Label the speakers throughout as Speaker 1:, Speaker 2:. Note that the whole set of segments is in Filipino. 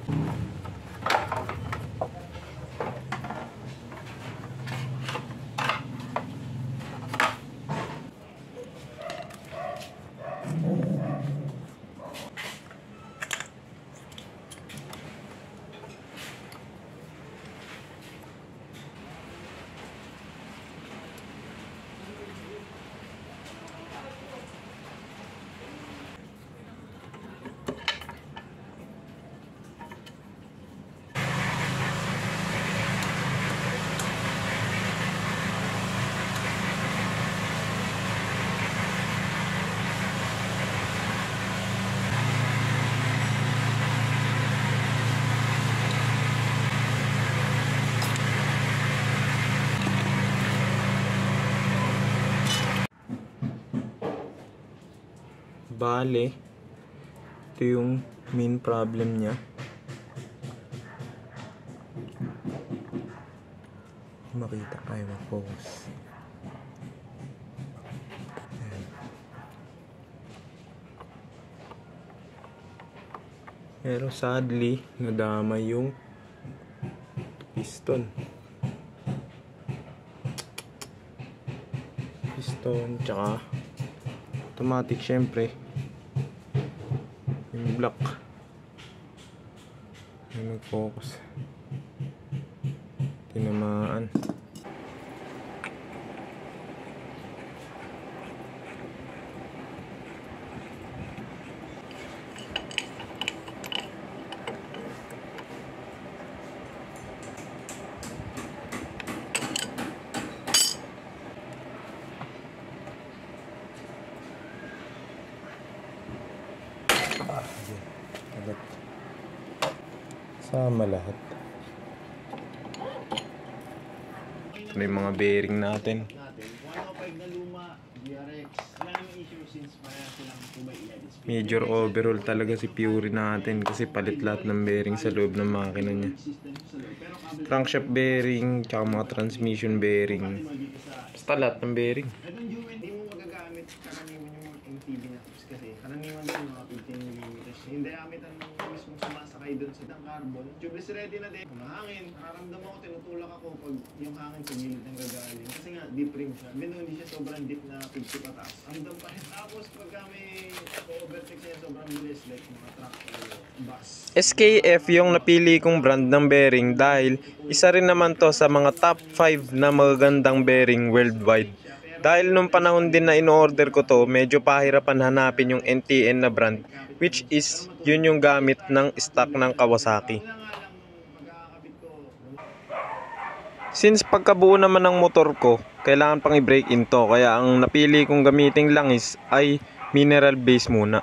Speaker 1: Bale, ito yung main problem niya. Makita kayo, focus. Ayan. Pero sadly, nadama yung piston. Tsaka automatic syempre. Yung block yung nag-focus, tinamaan. Sama lahat. Ito na yung mga bearing natin. Major overhaul talaga si Fury natin kasi palit lahat ng bearing sa loob ng makina niya. Crankshaft bearing, tsaka mga transmission bearing. Basta lahat ng bearing.
Speaker 2: Hindi mo magagamit karaniwan yung mga MTB na tips kasi karaniwan din mga 15mm. Hindi amitan ng mismo sumasakay doon sa carbon. Tubeless ready na din. Mahangin. Nararamdaman ko, tinutulak ako pag yung hangin sa gilid ng gagaling. Kasi nga, deep rim siya. Hindi siya sobrang deep na 50 pataas. Ramdam pa rin. Tapos pagka may overtake siya, sobrang bilis like mga truck o bus.
Speaker 1: SKF yung napili kong brand ng bearing dahil isa rin naman to sa mga top 5 na magagandang bearing worldwide. Dahil nung panahon din na in-order ko to, medyo pahirapan hanapin yung NTN na brand, which is yun yung gamit ng stock ng Kawasaki. Since pagkabuo naman ng motor ko, kailangan pang i-break in to, kaya ang napili kong gamiting langis ay mineral base muna.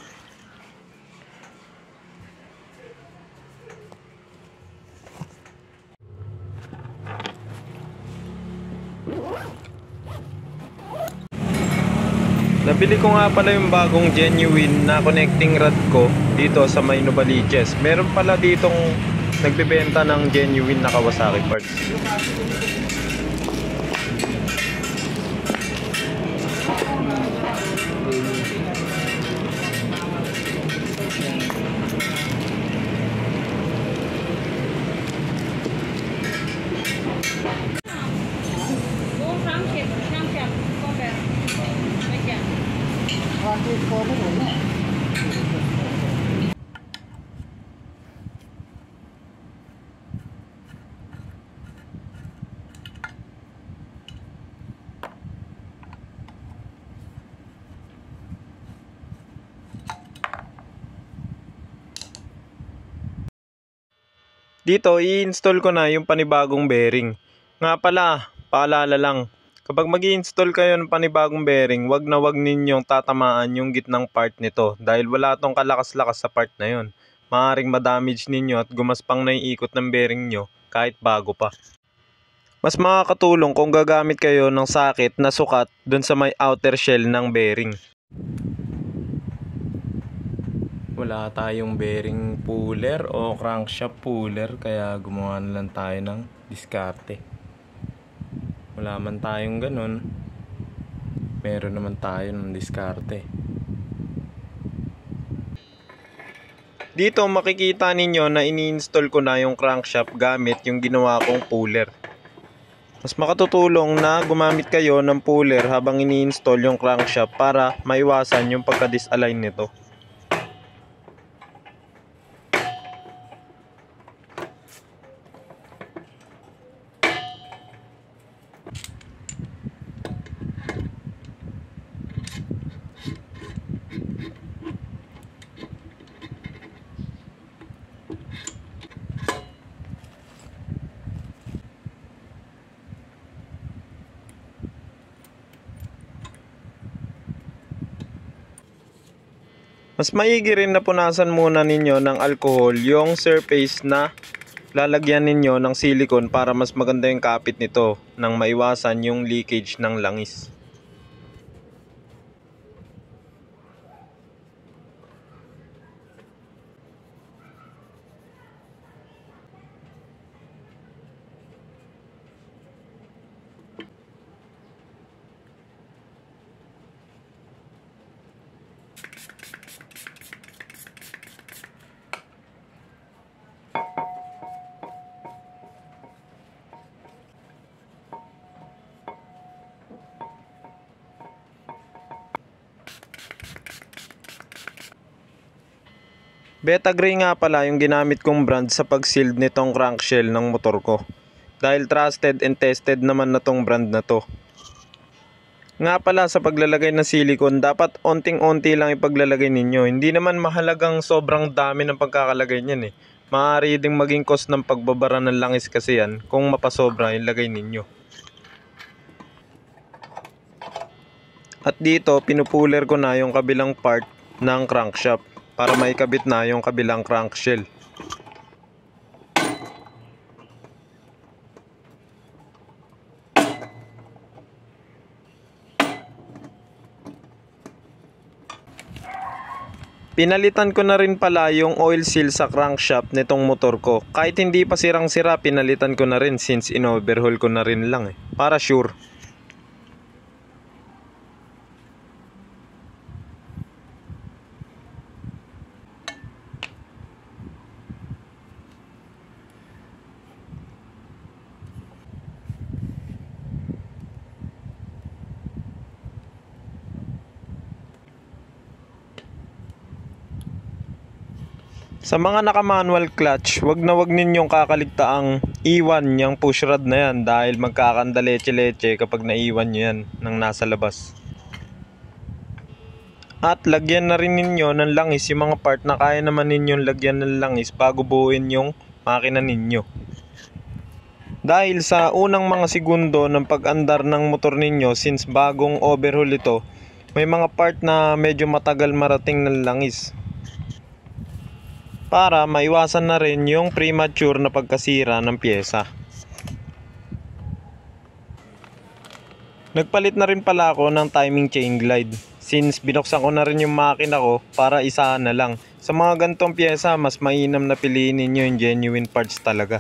Speaker 1: Nabili ko nga pala yung bagong genuine na connecting rod ko dito sa may Novaliches. Meron pala ditong nagbebenta ng genuine na Kawasaki parts. Dito, i-install ko na yung panibagong bearing. Nga pala, paalala lang, kapag mag-i-install kayo ng panibagong bearing, wag na wag ninyong tatamaan yung gitnang part nito dahil wala tong kalakas-lakas sa part na yon. Maaaring ma-damage ninyo at gumaspang na yung ikot ng bearing nyo kahit bago pa. Mas makakatulong kung gagamit kayo ng sakit na sukat dun sa may outer shell ng bearing. Wala tayong bearing puller o crankshaft puller kaya gumawa na lang tayo ng diskarte. Wala man tayong ganun, meron naman tayo ng diskarte. Dito makikita ninyo na ini-install ko na yung crankshaft gamit yung ginawa kong puller. Mas makatutulong na gumamit kayo ng puller habang ini-install yung crankshaft para maiwasan yung pagka-disalign nito. Mas maigi rin na punasan muna ninyo ng alcohol yung surface na lalagyan ninyo ng silicone para mas maganda yung kapit nito nang maiwasan yung leakage ng langis. Betagray nga pala yung ginamit kong brand sa pag-sealed nitong crankshell ng motor ko. Dahil trusted and tested naman na tong brand na to. Nga pala sa paglalagay ng silicone, dapat onting-onti lang ipaglalagay ninyo. Hindi naman mahalagang sobrang dami ng pagkakalagay niyan eh. Maaari ding maging cost ng pagbabara ng langis kasi yan kung mapasobra ilagay ninyo. At dito pinupuller ko na yung kabilang part ng crankshaft para maikabit na yung kabilang crankshell. Pinalitan ko na rin pala yung oil seal sa crankshaft nitong motor ko. Kahit hindi pa sirang-sira, pinalitan ko na rin since in-overhaul ko na rin lang eh. Para sure. Sa mga naka-manual clutch, wag ninyong kakaligtaang iwan yung push rod na yan dahil magkakandaleche-leche kapag naiwan nyo yan ng nasa labas. At lagyan na rin ninyo ng langis yung mga part na kaya naman ninyong lagyan ng langis bago buuin yung makina ninyo. Dahil sa unang mga segundo ng pag-andar ng motor ninyo, since bagong overhaul ito, may mga part na medyo matagal marating ng langis. Para maiwasan na rin yung premature na pagkasira ng pyesa. Nagpalit na rin pala ako ng timing chain glide since binuksan ko na rin yung makina ko para isahan na lang. Sa mga gantong pyesa, mas mainam na piliin ninyo yung genuine parts talaga.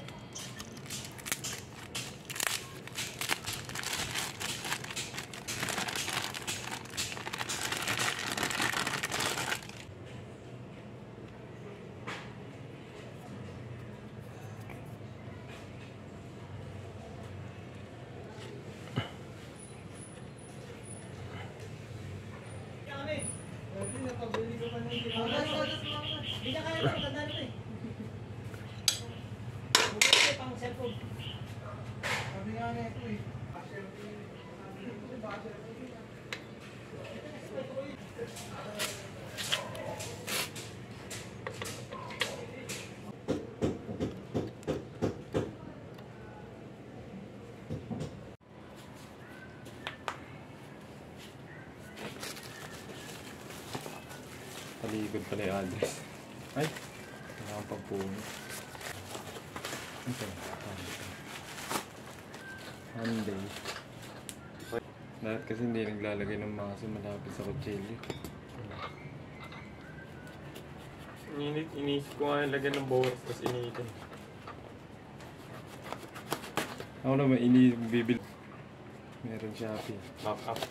Speaker 1: Paligod pala yung address. Ay, kailangan pang puno. Ito, Hyundai. Lahat kasi hindi naglalagay ng maso malapit sa kutsilyo. Inisip ko nga yung lagyan ng boras, tapos iniitin. Ako naman, bibili. Meron Shopee. Back up.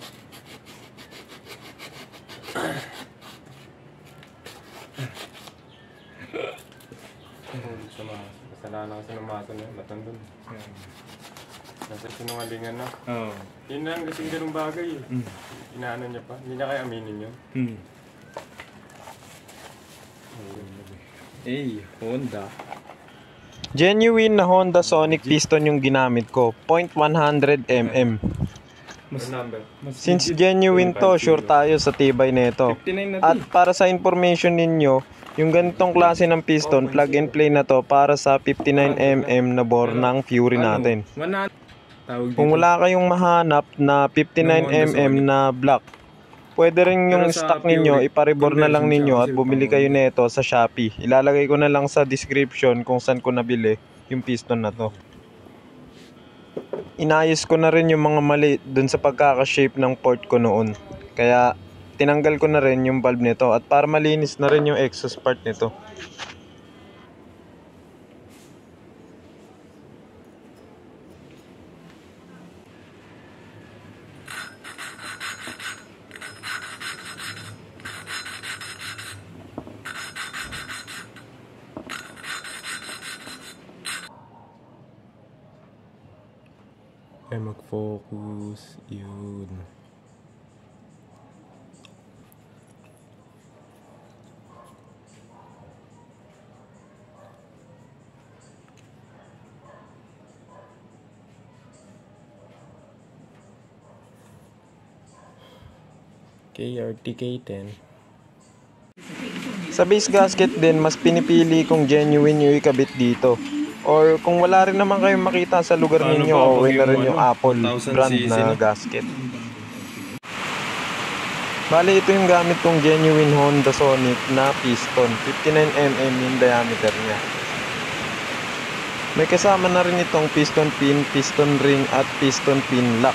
Speaker 3: sumasa. Kasalanan kasi ng mato na yun, batang dun. Nasa sinungalingan na.
Speaker 1: Oo.
Speaker 3: Yun lang kasi ganung bagay eh. Inaano niya pa. Hindi niya kaya aminin yun.
Speaker 1: Honda. Genuine na Honda Sonic piston yung ginamit ko. 0.100 mm.
Speaker 3: Mas number.
Speaker 1: Since genuine to, sure tayo sa tibay nito.
Speaker 3: 59 na
Speaker 1: At para sa information ninyo, yung ganitong klase ng piston, plug and play na to para sa 59mm na bore ng Fury natin. Kung wala kayong mahanap na 59mm na black, pwede rin yung stock ninyo, iparibor na lang ninyo at bumili kayo nito sa Shopee. Ilalagay ko na lang sa description kung saan ko nabili yung piston na to. Inayos ko na rin yung mga mali dun sa pagkaka-shape ng port ko noon. Kaya tinanggal ko na rin yung valve nito at para malinis na rin yung exhaust part nito.
Speaker 3: Ay, mag-focus. Yun. KRTK10.
Speaker 1: Sa base gasket din, mas pinipili kong genuine yung ikabit dito. Or kung wala rin naman kayong makita sa lugar ninyo, okay na rin yung Apple brand na gasket. Bali, ito yung gamit kong genuine Honda Sonic na piston. 59mm yung diameter niya. May kasama na rin itong piston pin, piston ring at piston pin lock.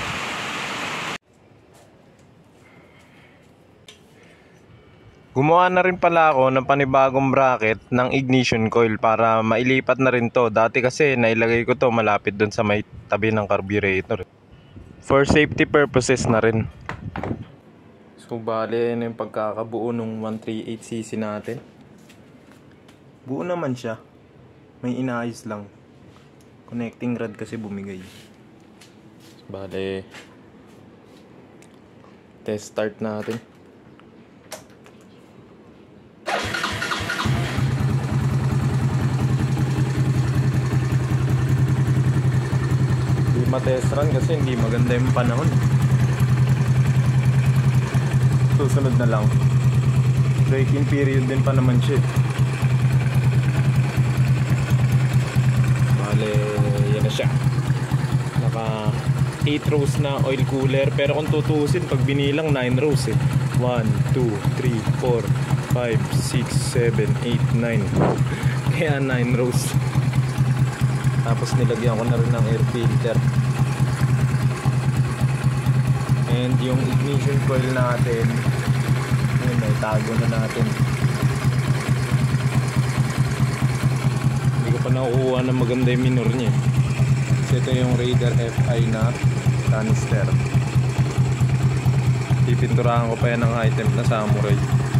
Speaker 1: Gumawa na rin pala ako ng panibagong bracket ng ignition coil para mailipat na rin to. Dati kasi nailagay ko to malapit dun sa may tabi ng carburetor. For safety purposes na rin. So bale na yung pagkakabuo ng 138cc natin. Buo naman siya. May inaayos lang. Connecting rod kasi bumigay. So, bale test start natin. Matest run kasi hindi maganda yung panahon. Susunod na lang. Braking period din pa naman siya. Bale, yan na siya. Naka 8 rows na oil cooler. Pero kung tutusin, pag binilang 9 rows eh. 1, 2, 3, 4, 5, 6, 7, 8, 9. Kaya 9 rows. Tapos nilagyan ko na rin ng air filter. And yung ignition coil natin, ayun, may tago na natin. Hindi ko pa nakukuha na maganda yung minor niya. Kasi ito yung Raider FI na canister. Pipinturahan ko pa yan ng item na samurai.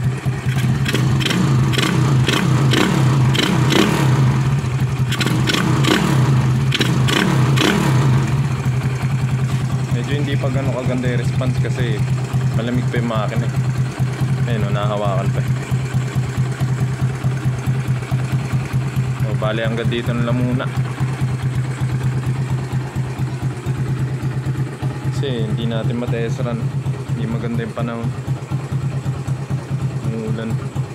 Speaker 1: Hindi pa gano'ng kaganda yung response kasi malamig pa yung makina. Ayun o, nahawakan pa. So, bali hanggang dito na lang muna. Kasi hindi natin matesran. Hindi maganda yung panahon. Umulan.